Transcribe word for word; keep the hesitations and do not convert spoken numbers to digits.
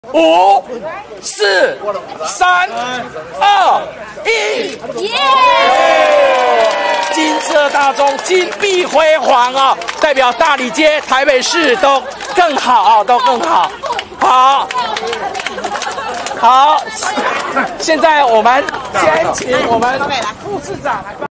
五、四、三、二、一，耶！金色大钟，金碧辉煌啊，代表大理街、台北市都更好啊，都更好。好，好，现在我们先请我们副市长来。